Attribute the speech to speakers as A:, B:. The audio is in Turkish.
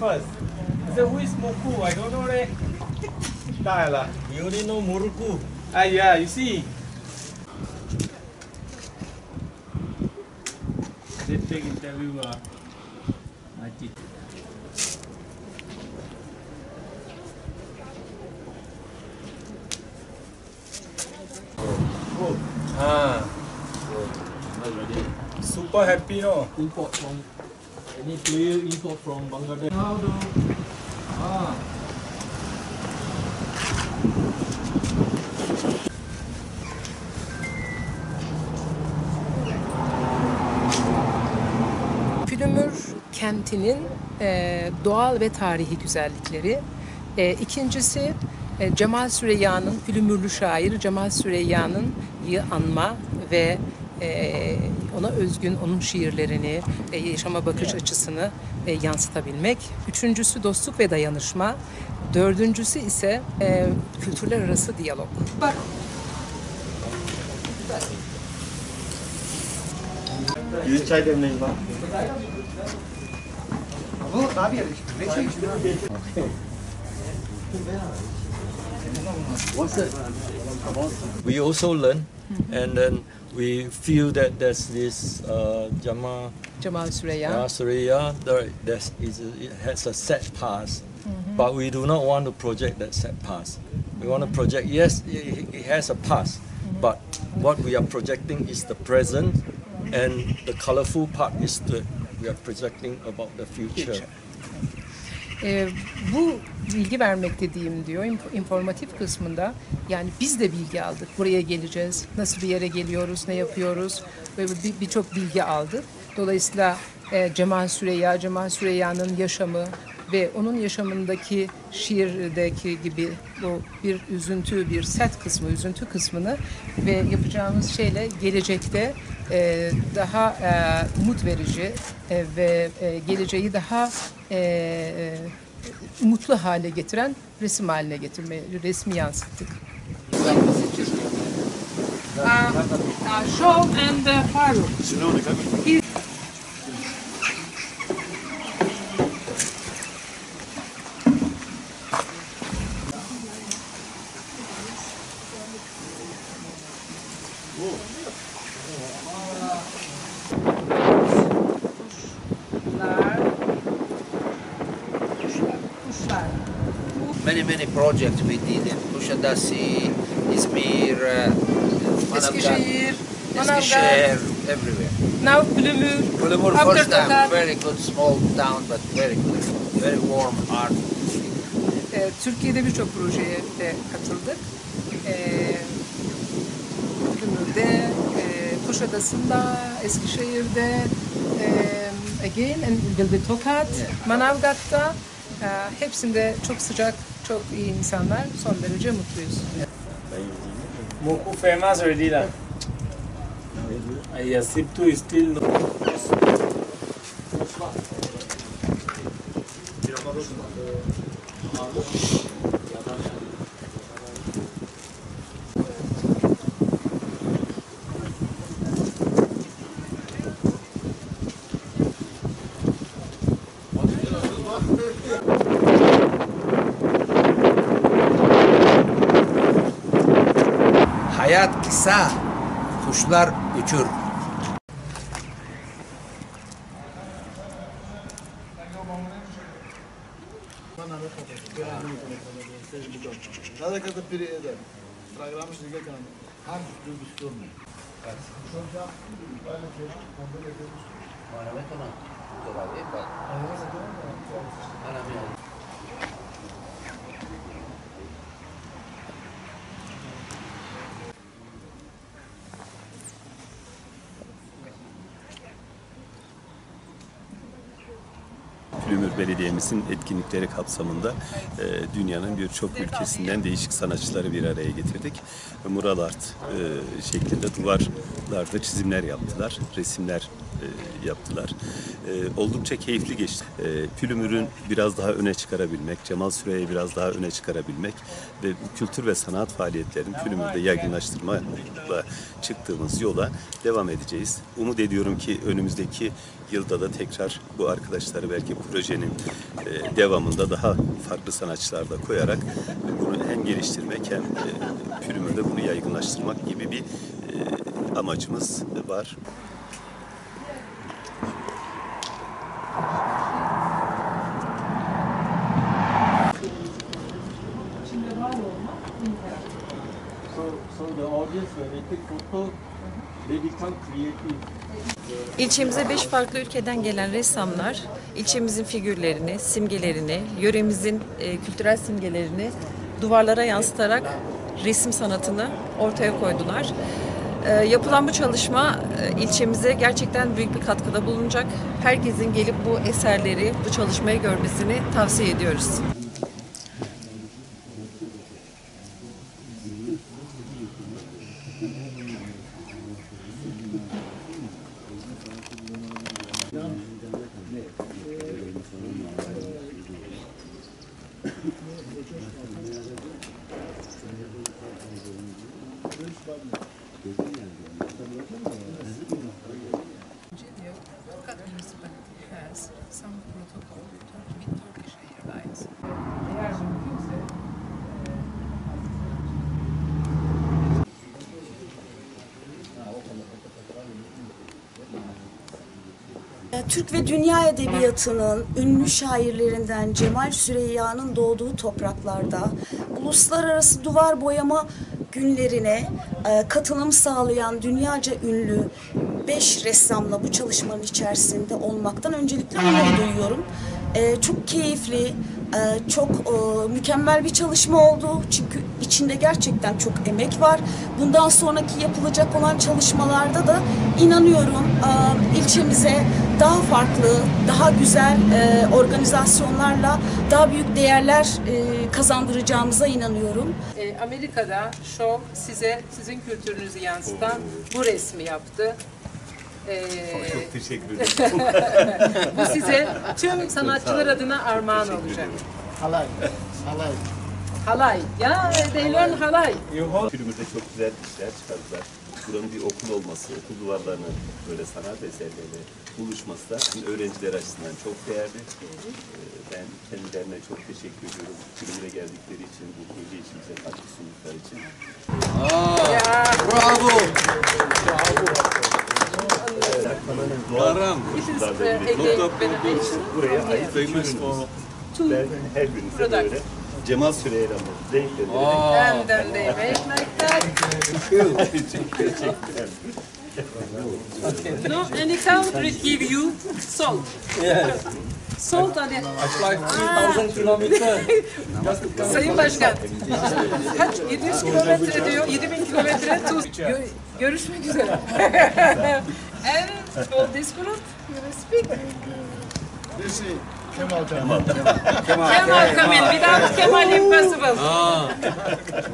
A: first. I said, who is Moku? I don't know leh. Die lah.
B: We only know Muruku.
A: Ah yeah, you see. They take interview Majid.
B: Oh.
A: Ah. Super happy no.
B: Import from any player import from Bangladesh. Ah.
C: Pülümür kentinin doğal ve tarihi güzellikleri. İkincisi Cemal Süreyya'nın, Pülümürlü şair Cemal Süreyya'nın anma ve ona özgün onun şiirlerini, yaşama bakış açısını yansıtabilmek. Üçüncüsü dostluk ve dayanışma. Dördüncüsü ise kültürler arası diyalog. Bak.
B: You try them name We also learn, and then we feel that there's this
C: Cemal Süreyya.
B: Surya. It has a set past, but we do not want to project that set past. We want to project, yes, it has a past, but what we are projecting is the present, and the colorful part is that we are projecting about the future.
C: Bu bilgi vermek dediğim diyor informatif kısmında, yani biz de bilgi aldık. Buraya geleceğiz, nasıl bir yere geliyoruz, ne yapıyoruz ve birçok bilgi aldık. Dolayısıyla Cemal Süreyya'nın yaşamı ve onun yaşamındaki şiirdeki gibi bu bir üzüntü kısmını ve yapacağımız şeyle gelecekte daha umut verici ve geleceği daha umutlu hale getiren resmi yansıttık. Show and Faruk.
D: Many projects we did in Kuşadası, İzmir,
C: Eskişehir,
D: Eskişehir, everywhere.
C: Now Pülümür.
D: Pülümür first time, very good small town, but very good, very warm art.
C: Türkiye'de birçok projeye de katıldık. Pülümür'de, Kuşadası'nda, Eskişehir'de, again, and Tokat, Manavgat'ta. Hepsinde çok sıcak, çok iyi insanlar, son derece mutluyuz.
A: Moku famous already lah. Sip2 is still no.
D: Hayat kısa, kuşlar uçur.
E: Pülümür Belediye'mizin etkinlikleri kapsamında dünyanın birçok ülkesinden değişik sanatçıları bir araya getirdik. Mural art şeklinde duvarlarda çizimler yaptılar, resimler yaptılar. Oldukça keyifli geçti. Pülümür'ün biraz daha öne çıkarabilmek, Cemal Süreyya'yı biraz daha öne çıkarabilmek ve bu kültür ve sanat faaliyetlerini Pülümür'de yaygınlaştırmayla çıktığımız yola devam edeceğiz. Umut ediyorum ki önümüzdeki yılda da tekrar bu arkadaşları belki projenin devamında daha farklı sanatçılar da koyarak bunu hem geliştirmek hem Pülümür'de bunu yaygınlaştırmak gibi bir amacımız var.
B: So the audience, when they take photo, they become creative.
F: İlçemize 5 farklı ülkeden gelen ressamlar ilçemizin figürlerini, simgelerini, yöremizin kültürel simgelerini duvarlara yansıtarak resim sanatını ortaya koydular. Yapılan bu çalışma ilçemize gerçekten büyük bir katkıda bulunacak. Herkesin gelip bu eserleri, bu çalışmayı görmesini tavsiye ediyoruz.
C: Has some protocol with Turkish Airlines. Eğer mümkünse
G: Türk ve dünya edebiyatının ünlü şairlerinden Cemal Süreyya'nın doğduğu topraklarda uluslararası duvar boyama günlerine katılım sağlayan dünyaca ünlü 5 ressamla bu çalışmanın içerisinde olmaktan öncelikle onur duyuyorum. Çok keyifli, çok mükemmel bir çalışma oldu. Çünkü içinde gerçekten çok emek var. Bundan sonraki yapılacak olan çalışmalarda da inanıyorum ilçemize daha farklı, daha güzel organizasyonlarla daha büyük değerler kazandıracağımıza inanıyorum.
C: Amerika'da Show size sizin kültürünüzü yansıtan bu resmi yaptı.
E: Çok teşekkür ederim.
C: Bu size tüm sanatçılar adına armağan olacak.
A: Halay. Halay.
C: Halay. Ya, they learn halay.
E: Pülümür'de çok güzel işler çıkardılar. Buranın bir okul olması, okul duvarlarının böyle sanat eserleriyle buluşması da öğrenciler açısından çok değerli. Ben kendilerine çok teşekkür ediyorum. Pülümür'e geldikleri için, bu proje için, bize katkı sundukları için.
B: Bravo!
E: Doğal
C: This is
E: koşullarda bile
C: again beneficial.
E: buraya ait ürünümüz. Ben her birinize böyle Cemal Süreyya'nın renkleri.
C: And then they make like that. No, any country give you salt. Salt and
B: Like 3,000 kilometers.
C: Sayın Başkan, kaç? 700 kilometre diyor, 7000 kilometre tuz. Görüşmek üzere. And for this group, you will speak. Kemal Kamil, without Kemal impossible.